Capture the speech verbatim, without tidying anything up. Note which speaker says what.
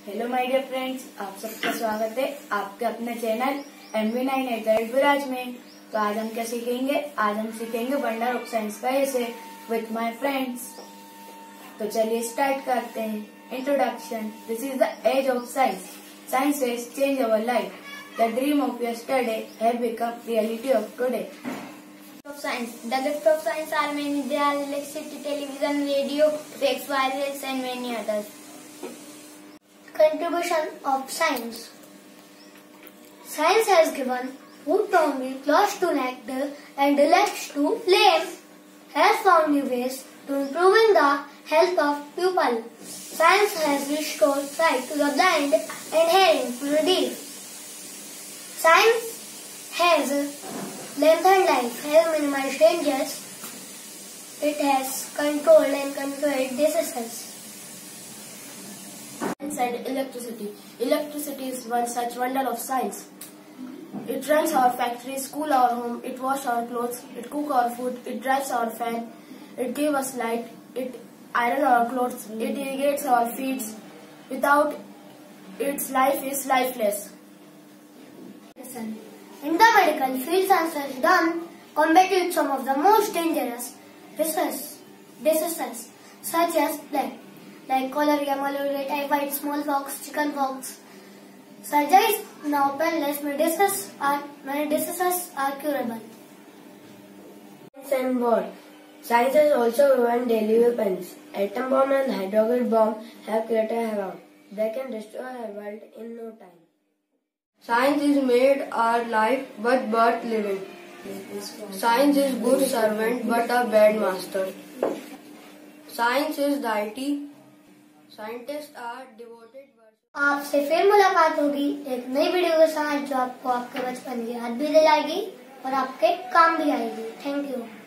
Speaker 1: Hello my dear friends, आप सबका स्वागत है आपके अपने channel M V nine eight Viraj में। तो आज हम क्या सीखेंगे? आज हम सीखेंगे वंडर ऑफ साइंस का ऐसे विथ माय फ्रेंड्स। तो चलिए स्टार्ट करते हैं। Introduction. This is the age of science. Science has change our life. The dream of yesterday have become reality of today.
Speaker 2: Of science. The gifts of science are many. They are electricity, television, radio, fax wireless, and many others. Contribution of science. Science has given food to hungry, clothes to naked, and legs to lame. Has found new ways to improving the health of people. Science has restored sight to the blind and hearing to the deaf. Science has lengthened life, has minimized dangers. It has controlled and controlled diseases.
Speaker 3: Science and electricity. Electricity is one such wonder of science. It runs our factory, school, our home. It washes our clothes. It cooks our food. It drives our fan. It gives us light. It irons our clothes. It irrigates our fields. Without its life is lifeless.
Speaker 2: In the medical field, science has done combated some of the most dangerous diseases such as plague, like cholera, malaria, typhoid, smallpox, chickenpox. Surgery is now painless. Many diseases are many diseases are curable.
Speaker 3: Science and war. Science has also proven deadly weapons. Atom bomb and hydrogen bomb have created havoc. They can destroy a world in no time. Science is made our life but worth living. Science is good servant but a bad master. Science is deity. Scientists are devoted.
Speaker 2: आपसे फिर मुलाकात होगी एक नई video के साथ जो आपको आपके बचपन की याद भी दिलाएगी और आपके काम भी आएगी। Thank you.